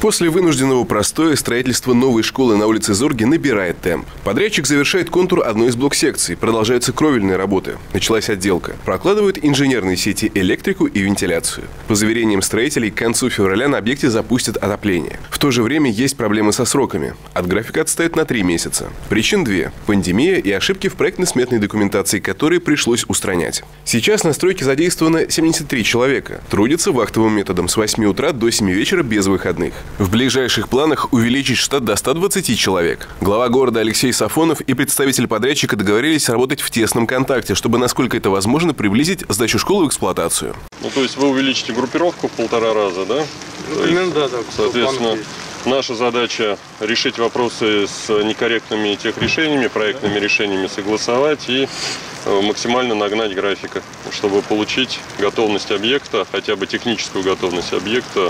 После вынужденного простоя строительство новой школы на улице Зорги набирает темп. Подрядчик завершает контур одной из блок-секций. Продолжаются кровельные работы. Началась отделка. Прокладывают инженерные сети, электрику и вентиляцию. По заверениям строителей, к концу февраля на объекте запустят отопление. В то же время есть проблемы со сроками. От графика отстает на 3 месяца. Причин 2. Пандемия и ошибки в проектно-сметной документации, которые пришлось устранять. Сейчас на стройке задействовано 73 человека. Трудятся вахтовым методом с 8 утра до 7 вечера без выходных. В ближайших планах увеличить штат до 120 человек. Глава города Алексей Сафонов и представитель подрядчика договорились работать в тесном контакте, чтобы, насколько это возможно, приблизить сдачу школы в эксплуатацию. Ну, то есть вы увеличите группировку в 1,5 раза, да? Да. Соответственно, наша задача решить вопросы с некорректными техрешениями, проектными решениями согласовать и максимально нагнать графика, чтобы получить готовность объекта, хотя бы техническую готовность объекта,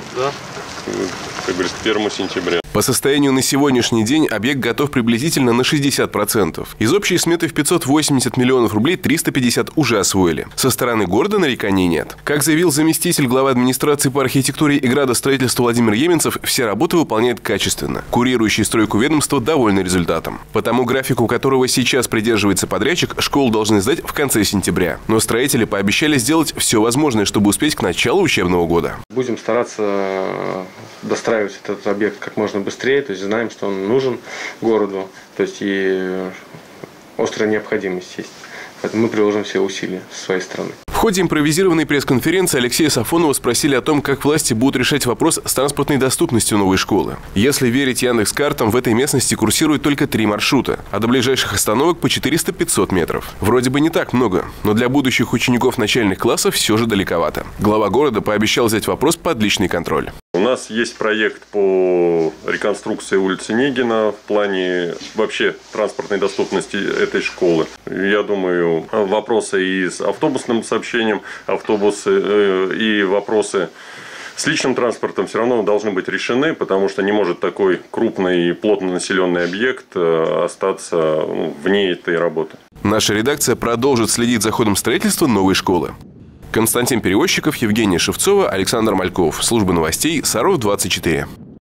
как говорится, к 1 сентября. По состоянию на сегодняшний день объект готов приблизительно на 60%. Из общей сметы в 580 миллионов рублей 350 уже освоили. Со стороны города нареканий нет. Как заявил заместитель главы администрации по архитектуре и градостроительству Владимир Еменцев, все работы выполняет качественно. Курирующий стройку ведомства довольны результатом. По тому графику, которого сейчас придерживается подрядчик, школу должны сдать в конце сентября. Но строители пообещали сделать все возможное, чтобы успеть к началу учебного года. Будем стараться достраивать этот объект как можно быстрее, то есть знаем, что он нужен городу, то есть и острая необходимость есть. Поэтому мы приложим все усилия со своей стороны. В ходе импровизированной пресс-конференции Алексея Сафонова спросили о том, как власти будут решать вопрос с транспортной доступностью новой школы. Если верить Яндекс.Картам, в этой местности курсируют только 3 маршрута, а до ближайших остановок по 400-500 метров. Вроде бы не так много, но для будущих учеников начальных классов все же далековато. Глава города пообещал взять вопрос под личный контроль. У нас есть проект по реконструкции улицы Негина в плане вообще транспортной доступности этой школы. Я думаю, вопросы и с автобусным сообщением, и вопросы с личным транспортом все равно должны быть решены, потому что не может такой крупный и плотно населенный объект остаться вне этой работы. Наша редакция продолжит следить за ходом строительства новой школы. Константин Перевозчиков, Евгения Шевцова, Александр Мальков. Служба новостей Саров 24.